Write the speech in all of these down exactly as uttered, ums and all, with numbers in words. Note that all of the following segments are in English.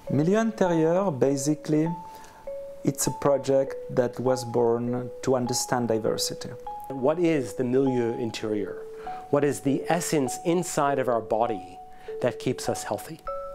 Milieu Intérieur, basically, it's a project that was born to understand diversity. What is the milieu intérieur? What is the essence inside of our body that keeps us healthy?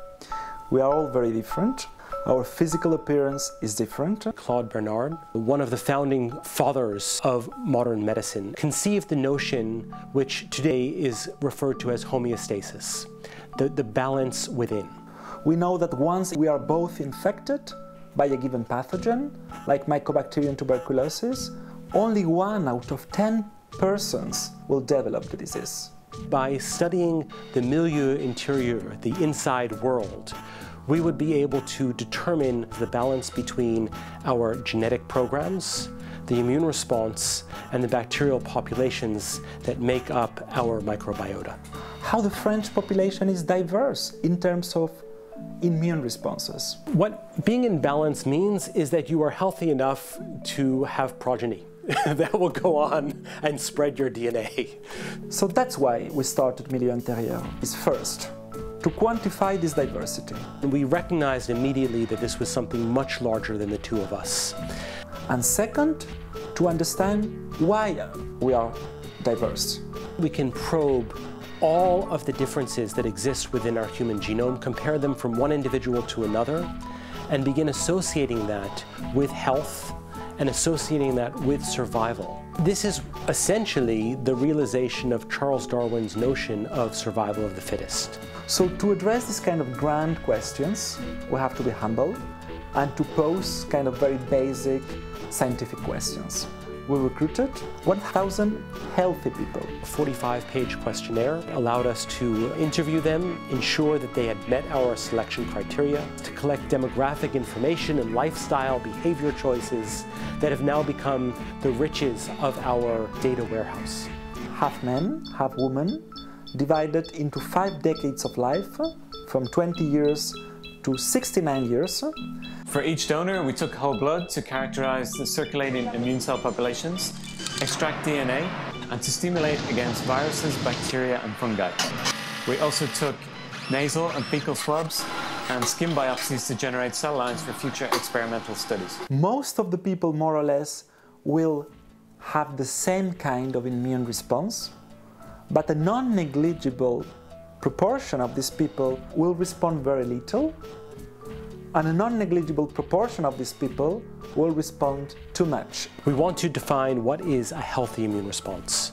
We are all very different. Our physical appearance is different. Claude Bernard, one of the founding fathers of modern medicine, conceived the notion which today is referred to as homeostasis, the, the balance within. We know that once we are both infected by a given pathogen, like Mycobacterium tuberculosis, only one out of ten persons will develop the disease. By studying the milieu intérieur, the inside world, we would be able to determine the balance between our genetic programs, the immune response, and the bacterial populations that make up our microbiota. How the French population is diverse in terms of immune responses. What being in balance means is that you are healthy enough to have progeny that will go on and spread your D N A. So that's why we started Milieu Intérieur, is first, to quantify this diversity. And we recognized immediately that this was something much larger than the two of us. And second, to understand why we are diverse. We can probe all of the differences that exist within our human genome, compare them from one individual to another, and begin associating that with health and associating that with survival. This is essentially the realization of Charles Darwin's notion of survival of the fittest. So to address these kind of grand questions, we have to be humble and to pose kind of very basic scientific questions. We recruited one thousand healthy people. A forty-five page questionnaire allowed us to interview them, ensure that they had met our selection criteria, to collect demographic information and lifestyle behavior choices that have now become the riches of our data warehouse. Half men, half women, divided into five decades of life, from twenty years to sixty-nine years. For each donor, we took whole blood to characterize the circulating immune cell populations, extract D N A, and to stimulate against viruses, bacteria, and fungi. We also took nasal and fecal swabs and skin biopsies to generate cell lines for future experimental studies. Most of the people, more or less, will have the same kind of immune response, but a non-negligible proportion of these people will respond very little, and a non-negligible proportion of these people will respond too much. We want to define what is a healthy immune response.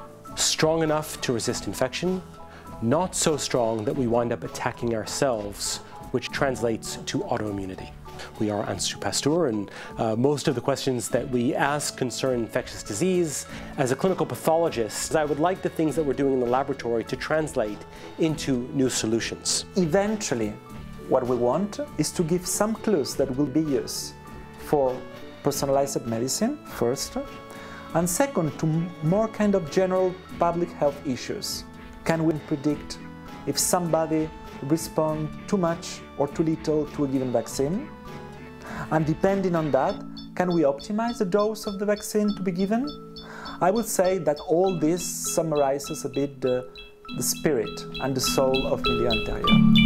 Strong enough to resist infection, not so strong that we wind up attacking ourselves, which translates to autoimmunity. We are Institut Pasteur, and uh, most of the questions that we ask concern infectious disease. As a clinical pathologist, I would like the things that we're doing in the laboratory to translate into new solutions. Eventually, what we want is to give some clues that will be used for personalized medicine, first, and second, to more kind of general public health issues. Can we predict if somebody responds too much or too little to a given vaccine? And depending on that, can we optimize the dose of the vaccine to be given? I would say that all this summarizes a bit the, the spirit and the soul of Milieu Intérieur.